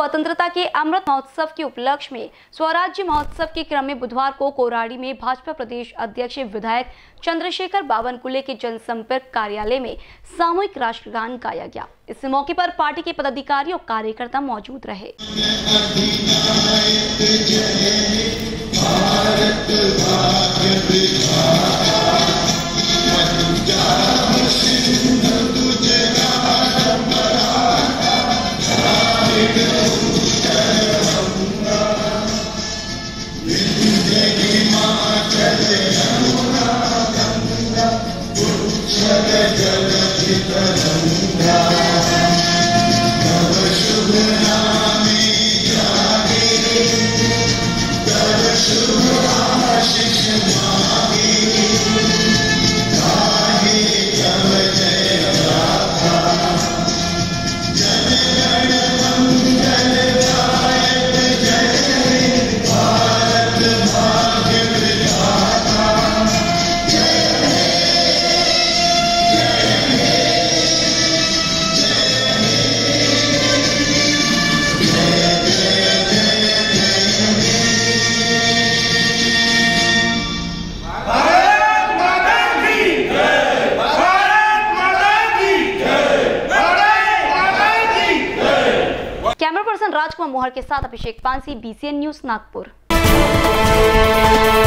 स्वतंत्रता के अमृत महोत्सव के उपलक्ष्य में स्वराज्य महोत्सव के क्रम में बुधवार को कोराड़ी में भाजपा प्रदेश अध्यक्ष विधायक चंद्रशेखर बावनकुले के जनसंपर्क कार्यालय में सामूहिक राष्ट्रगान गाया गया। इस मौके पर पार्टी के पदाधिकारी और कार्यकर्ता मौजूद रहे। कैमरा पर्सन राजकुमार मोहर के साथ अभिषेक पांसी, BCN न्यूज, नागपुर।